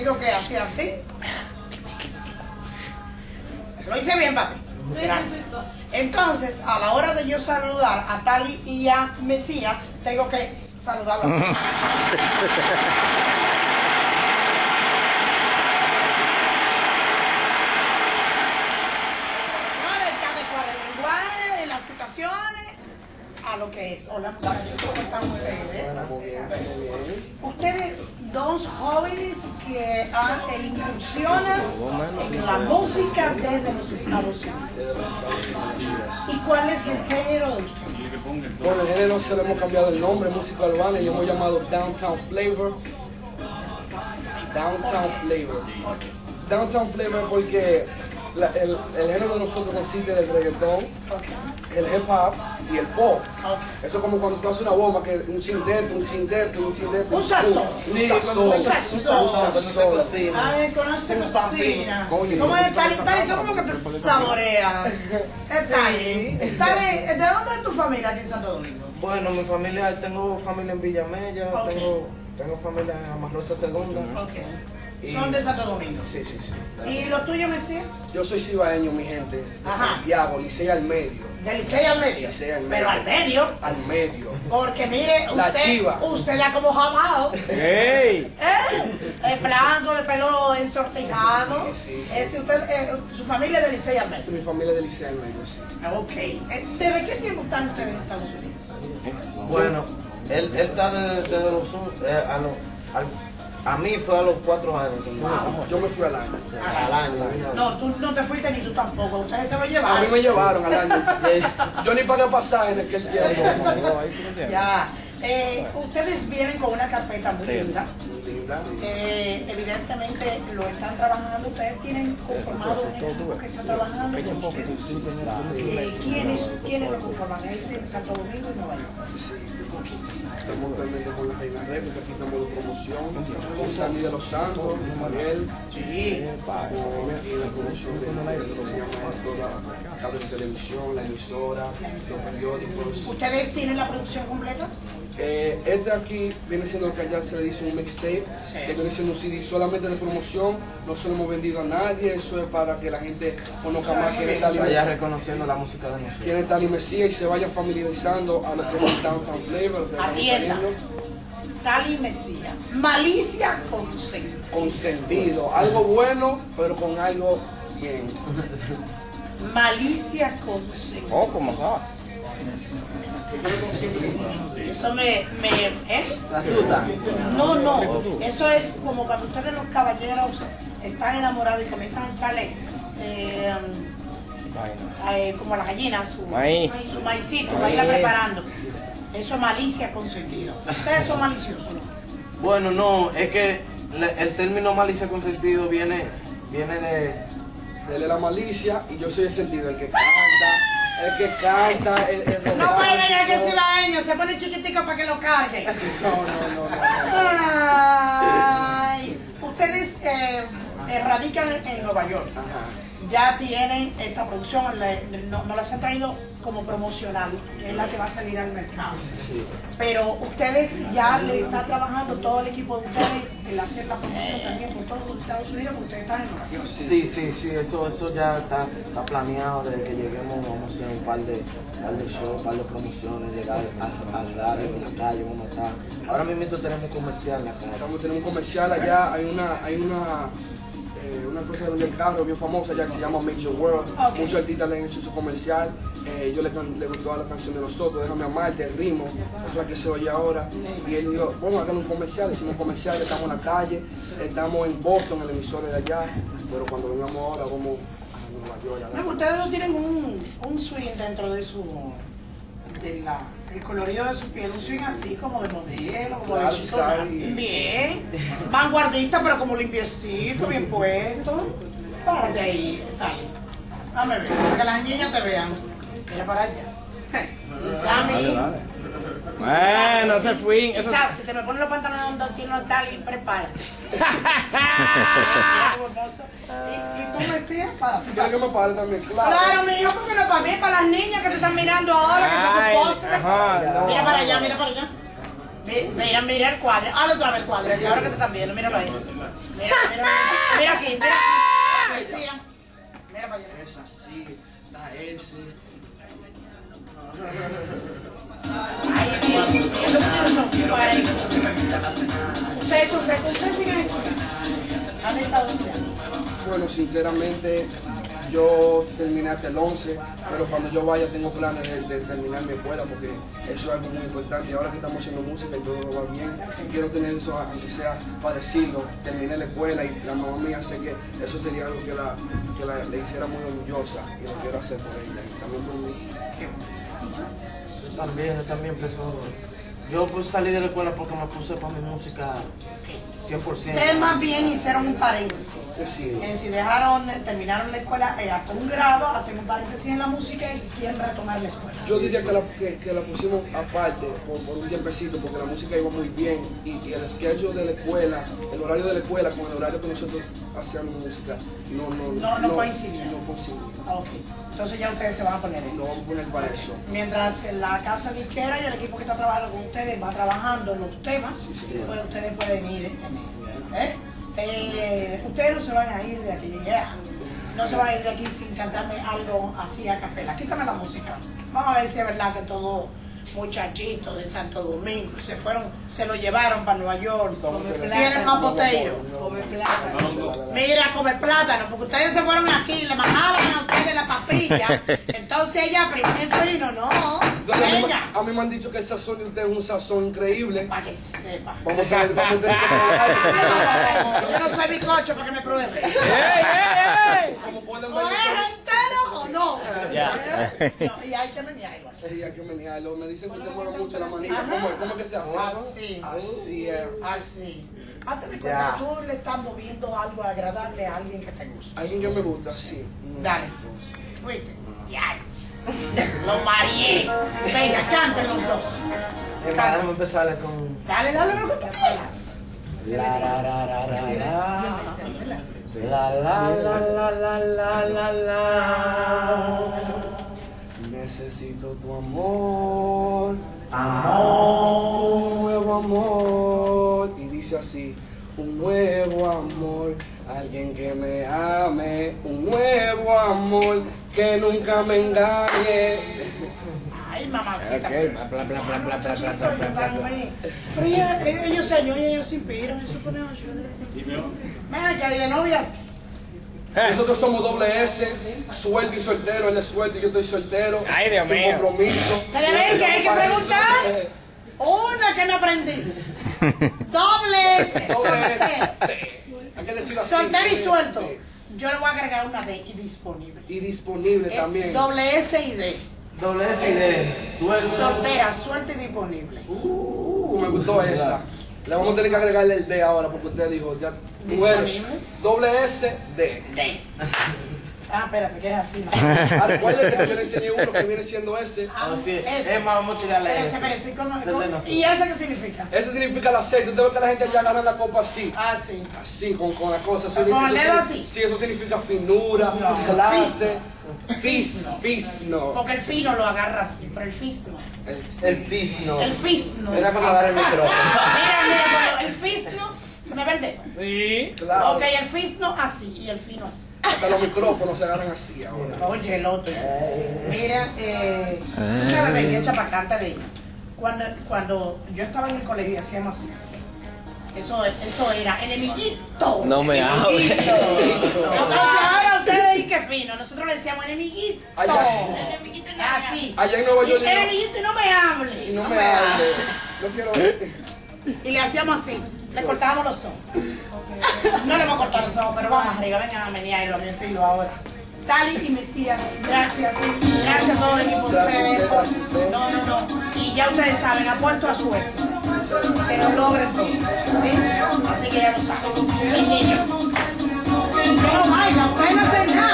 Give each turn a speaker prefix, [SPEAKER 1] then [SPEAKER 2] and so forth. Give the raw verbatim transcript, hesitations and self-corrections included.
[SPEAKER 1] tengo que hacer así. ¿Lo hice bien, papi? Gracias. Entonces, a la hora de yo saludar a Tali y a Mesías, tengo que saludarlo así. A lo que es. Hola muchachos, ¿cómo están ustedes?
[SPEAKER 2] Muy bien, muy bien.
[SPEAKER 1] Ustedes dos jóvenes que han, e incursionan en la música desde los Estados Unidos. ¿Y cuál es el género de ustedes?
[SPEAKER 2] Bueno, el género se le hemos cambiado el nombre, música urbana, y le hemos llamado Downtown Flavor. Downtown Flavor. Downtown Flavor porque la, el, el género de nosotros consiste del reggaetón, el hip hop y el pop. Okay. Eso es como cuando tú haces una bomba, que un chindeto, un chindeto, un chindeto.
[SPEAKER 1] Un sazón.
[SPEAKER 2] Un sazón.
[SPEAKER 1] Un sazón. Ay, conoce cocina. ¿Cómo es, Tali? Tali, ¿tú cómo que te saboreas? Tali, Tali, ¿de dónde es tu familia aquí en Santo Domingo?
[SPEAKER 3] Bueno, mi familia, tengo familia en Villamella,
[SPEAKER 1] okay.
[SPEAKER 3] tengo, tengo familia en Amarrosa Segunda.
[SPEAKER 1] Okay. Son de Santo Domingo.
[SPEAKER 3] Sí, sí, sí.
[SPEAKER 1] ¿Y los tuyos, Mesías?
[SPEAKER 2] Yo soy cibaeño, mi gente, de
[SPEAKER 1] Ajá.
[SPEAKER 2] Santiago, Licey al medio.
[SPEAKER 1] ¿De Licey al medio?
[SPEAKER 2] Licey al medio.
[SPEAKER 1] Pero al medio.
[SPEAKER 2] Al medio.
[SPEAKER 1] Porque mire,
[SPEAKER 2] La
[SPEAKER 1] usted,
[SPEAKER 2] chiva.
[SPEAKER 1] usted da como jabao.
[SPEAKER 2] ¡Ey!
[SPEAKER 1] ¿Eh? El blanco, de pelo ensortijado.
[SPEAKER 2] Sí, sí, sí.
[SPEAKER 1] Es usted, eh, su familia es de Licey al medio.
[SPEAKER 2] Mi familia es de Licey al medio, sí.
[SPEAKER 1] Ok. Eh, ¿Desde qué tiempo están ustedes en Estados Unidos?
[SPEAKER 3] Bueno, él, él está desde, desde los... Eh, a, los al, A mí fue a los cuatro años.
[SPEAKER 2] Wow. Yo me fui al año.
[SPEAKER 3] Al año.
[SPEAKER 1] No, tú no te fuiste ni tú tampoco. Ustedes se lo llevaron.
[SPEAKER 2] A mí me llevaron al año. Yo ni pagué pasaje en aquel tiempo.
[SPEAKER 1] Ya. Eh, ustedes vienen con una carpeta muy linda.
[SPEAKER 2] Linda.
[SPEAKER 1] Eh, evidentemente lo están trabajando. Ustedes tienen conformado un equipo que está trabajando con ustedes. Eh, ¿quiénes, ¿Quiénes lo conforman? ¿Es en Santo Domingo y Nueva York?
[SPEAKER 2] Sí. Estamos realmente con la Reina Réplica, aquí estamos de promoción, con Sandy de los Santos, con Mariel,
[SPEAKER 1] sí,
[SPEAKER 2] con la promoción de, de lo que se llama esto, la cable de televisión, la emisora, los periódicos.
[SPEAKER 1] ¿Ustedes tienen la producción completa?
[SPEAKER 2] Eh, este aquí viene siendo lo que allá se le dice un mixtape, sí. Que viene siendo un C D solamente de promoción, no se lo hemos vendido a nadie, eso es para que la gente conozca más quién es Tali Mesías.
[SPEAKER 3] Vaya reconociendo la música de nosotros.
[SPEAKER 2] Quién es Tali Mesías y se vayan familiarizando a lo que es el Downtown Flavor.
[SPEAKER 1] Atienda. Tali Mesías. Malicia con sentido.
[SPEAKER 2] Con sentido, algo bueno, pero con algo bien.
[SPEAKER 1] Malicia con sentido.
[SPEAKER 3] Oh, ¿cómo va?
[SPEAKER 1] Eso me, me ¿eh?
[SPEAKER 3] ¿Te asusta?
[SPEAKER 1] No, no. Eso es como cuando ustedes los caballeros están enamorados y comienzan a echarle eh, eh, como a las gallinas su, su maicito, va a irla preparando. Eso es malicia con sentido. Ustedes son maliciosos, ¿no?
[SPEAKER 3] Bueno, no, es que el término malicia con sentido viene, viene de...
[SPEAKER 2] Él es la malicia y yo soy el sentido, el que canta, el que canta, el, el
[SPEAKER 1] no puede ya que se va, se pone chiquitico para que lo cargue.
[SPEAKER 2] No, no, no, no.
[SPEAKER 1] Ay, ustedes eh, radican en Nueva York.
[SPEAKER 2] Ajá.
[SPEAKER 1] Ya tienen esta producción, le, no, no las han traído como promocional, que es la que va a salir al mercado.
[SPEAKER 2] Sí.
[SPEAKER 1] Pero ustedes ya le está trabajando todo el equipo de ustedes en hacer la promoción también por todos los Estados Unidos, porque ustedes están en Nueva York.
[SPEAKER 3] Sí, sí, sí, eso, eso ya está, está planeado desde que lleguemos, vamos a hacer un par de, par de shows, un par de promociones, llegar a, a dar en la calle, vamos a estar. Ahora mismo tenemos un comercial en la calle.
[SPEAKER 2] Estamos teniendo un comercial allá, hay una, hay una eh, una cosa de el carro bien famosa allá que se llama Major World. Okay. Muchos artistas le han hecho su comercial. Eh, yo le, le gustó a la canción de nosotros, Déjame Amarte, el ritmo, es la que se oye ahora. Y él dijo, bueno, hagan un comercial, hicimos un comercial, estamos en la calle, estamos en Boston, en el emisor de allá, pero cuando vengamos ahora vamos a Nueva York.
[SPEAKER 1] No, ustedes no tienen un, un swing dentro de su, de la, el colorido de su piel, un swing así como de modelo, como
[SPEAKER 2] claro,
[SPEAKER 1] de chico, bien, vanguardista pero como limpiecito, bien puesto. Párate ahí, tal. Dame ver, para que las niñas te vean. Mira para allá. Sammy.
[SPEAKER 4] Bueno, se fue.
[SPEAKER 1] Quizás si te me pones los pantalones donde tiene tal y prepárate. Mira cómo hermoso. ¿Y, y tú vestías?
[SPEAKER 2] Quiero que me pare también, claro.
[SPEAKER 1] Claro, mi hijo, porque no para mí, para las niñas que te están mirando ahora, que se su postre. Mira para allá, mira para allá. Mira, mira el cuadro. Ah, otra vez el cuadro. Y ahora que te están viendo, míralo ahí. Mira, mira, mira aquí, mira aquí. Decía. Mira para allá.
[SPEAKER 2] Es así, la S.
[SPEAKER 1] Ustedes sufren, ustedes siguen. ¿Han estado estudiando?
[SPEAKER 2] Bueno, sinceramente, yo terminé hasta el once, pero cuando yo vaya tengo planes de, de terminar mi escuela porque eso es algo muy importante. Y ahora que estamos haciendo música y todo va bien, quiero tener eso, aunque sea para decirlo. Terminé la escuela y la mamá mía sé que eso sería algo que la, que la le hiciera muy orgullosa y lo quiero hacer por ella y también por mí.
[SPEAKER 3] Yo también, yo también empezó. Yo pues salí de la escuela porque me puse para mi música cien por ciento.
[SPEAKER 1] Ustedes más bien hicieron un paréntesis.
[SPEAKER 2] Sí.
[SPEAKER 1] En si dejaron, terminaron la escuela eh, hasta un grado, hacen un paréntesis en la música y quieren retomar la escuela.
[SPEAKER 2] Yo diría que la, que, que la pusimos aparte por, por un tiempecito porque la música iba muy bien y, y el schedule de la escuela, el horario de la escuela con el horario que nosotros hacíamos música no, no,
[SPEAKER 1] No, no coincidía.
[SPEAKER 2] No coincidía.
[SPEAKER 1] Ok, entonces ya ustedes se van a poner en
[SPEAKER 2] Nos
[SPEAKER 1] eso.
[SPEAKER 2] vamos a poner para eso.
[SPEAKER 1] Mientras la casa disquera y el equipo que está trabajando con ustedes va trabajando los temas,
[SPEAKER 2] sí.
[SPEAKER 1] pues ustedes pueden ir en ello. ¿Eh? Eh, ustedes no se van a ir de aquí, yeah. No se van a ir de aquí sin cantarme algo así a capela. Quítame la música. Vamos a ver si es verdad que todos muchachitos de Santo Domingo se fueron, se lo llevaron para Nueva York. Tienen más botellos. Mira, come plátano, porque ustedes se fueron aquí, le mandaban a ustedes la papilla. Entonces ella primero vino, no.
[SPEAKER 2] Entonces, a, mí,
[SPEAKER 1] Venga.
[SPEAKER 2] a mí me han dicho que el sazón de ustedes es un sazón increíble.
[SPEAKER 1] Para que sepa.
[SPEAKER 2] Vamos a tener, vamos a tener que probar.
[SPEAKER 1] Yo no soy bizcocho para que me prueben.
[SPEAKER 2] Como pueden
[SPEAKER 1] O
[SPEAKER 2] ver,
[SPEAKER 1] es entero o no.
[SPEAKER 4] Ya.
[SPEAKER 1] No, y hay que menearlo así.
[SPEAKER 2] sí, hay que menearlo. Me dicen que te mueve mucho la manita. ¿Cómo, ¿Cómo es que se hace?
[SPEAKER 1] Así.
[SPEAKER 2] Así es.
[SPEAKER 1] Así. Antes de cuando tú le estás moviendo algo agradable a alguien que te gusta.
[SPEAKER 2] Alguien que me gusta, sí.
[SPEAKER 1] Dale. ¿Viste? Ya. Lo mareé. Venga, canten los dos.
[SPEAKER 3] Déjame empezar con...
[SPEAKER 1] Dale, dale lo que te puedas.
[SPEAKER 3] La la la la la la. La la la la la la la la.
[SPEAKER 2] Necesito tu amor,
[SPEAKER 3] Amor.
[SPEAKER 2] un nuevo amor. Y dice así, un nuevo amor, alguien que me ame, un nuevo amor, que nunca me engañe.
[SPEAKER 1] Ay, mamacita.
[SPEAKER 4] Ok, bla, bla, bla, bla, bla, bla, bla, bla, bla, bla.
[SPEAKER 1] Pero ella- ellos se añoñan, ellos se inspiran, ellos se ponen a llorar. Venga, que de novias.
[SPEAKER 2] Nosotros somos doble S, suelto y soltero, él es suelto y yo estoy soltero.
[SPEAKER 4] Ay, Dios
[SPEAKER 2] sin
[SPEAKER 4] mío.
[SPEAKER 2] compromiso.
[SPEAKER 1] ¿Te ven que hay que
[SPEAKER 2] Para eso,
[SPEAKER 1] preguntar?
[SPEAKER 2] eh,
[SPEAKER 1] Una que me aprendí. Doble S.
[SPEAKER 2] Doble S.
[SPEAKER 1] Soltero.
[SPEAKER 2] Hay que decirlo así.
[SPEAKER 1] Soltero y suelto.
[SPEAKER 2] Sí.
[SPEAKER 1] Yo le voy a agregar una D y disponible.
[SPEAKER 2] Y disponible
[SPEAKER 1] Eh,
[SPEAKER 2] también.
[SPEAKER 1] Doble S y D.
[SPEAKER 3] Doble S y D. Suelto.
[SPEAKER 1] Soltera, suelta y disponible.
[SPEAKER 2] Uh, me gustó esa. Le vamos a tener que agregarle el D ahora porque usted dijo ya.
[SPEAKER 1] Disponible.
[SPEAKER 2] Doble S, D.
[SPEAKER 1] D. Ah, espérate, que es así. ¿no?
[SPEAKER 2] Acuérdense que yo le enseñé uno que viene siendo ese.
[SPEAKER 1] Ah,
[SPEAKER 3] sí.
[SPEAKER 1] ese.
[SPEAKER 3] Es más, vamos a tirarle
[SPEAKER 1] Espérese,
[SPEAKER 3] ese.
[SPEAKER 1] espérese, ¿cómo-
[SPEAKER 3] Ese es de
[SPEAKER 1] cómo-
[SPEAKER 3] nosotros.
[SPEAKER 1] ¿Y ese qué significa?
[SPEAKER 2] Ese significa el aceite. Usted ve que la gente ya agarra la copa así.
[SPEAKER 1] Ah, sí.
[SPEAKER 2] Así, con, con la cosa. Eso
[SPEAKER 1] Con
[SPEAKER 2] significa-
[SPEAKER 1] el dedo
[SPEAKER 2] eso-
[SPEAKER 1] así.
[SPEAKER 2] Sí, eso significa finura,
[SPEAKER 1] No.
[SPEAKER 2] clase.
[SPEAKER 1] Fis.
[SPEAKER 2] Fis, fisno.
[SPEAKER 1] Porque el fino lo agarra así, pero el fis no.
[SPEAKER 2] El,
[SPEAKER 3] El pisno.
[SPEAKER 1] El fis no.
[SPEAKER 3] Era cuando agarra el micrófono.
[SPEAKER 1] Mira, mira, cuando el fis no, se me ve el dedo.
[SPEAKER 4] Sí.
[SPEAKER 2] claro.
[SPEAKER 1] Ok, el fis no así y el fino así.
[SPEAKER 2] Hasta los micrófonos se agarran así ahora.
[SPEAKER 1] Oye, el otro. Mira, eh, tú sabes, venía hecha para cantar de ella. Cuando, cuando yo estaba en el colegio hacíamos así. Eso, eso era enemiguito.
[SPEAKER 4] No me hables.
[SPEAKER 1] Entonces ahora ustedes dicen que fino. Nosotros le decíamos enemiguito.
[SPEAKER 2] Allá.
[SPEAKER 1] Enemiguito y no así.
[SPEAKER 2] Allá en Nueva York.
[SPEAKER 1] Y, enemiguito y no me hable.
[SPEAKER 2] Y no me hable. No quiero.
[SPEAKER 1] Y le hacíamos así. Le cortábamos los ojos. No le vamos a cortar los ojos, pero vamos arriba. Vengan a menear y lo estilo ahora. Tali y Mesías, gracias. Gracias a todo el equipo de
[SPEAKER 2] Gracias,
[SPEAKER 1] ustedes.
[SPEAKER 2] gracias a usted.
[SPEAKER 1] No, no, no. Y ya ustedes saben, apuesto a su éxito. Que lo logren todo. ¿Sí? Así que ya lo saben. Mis niños. Que no vayan, ustedes no hacen nada.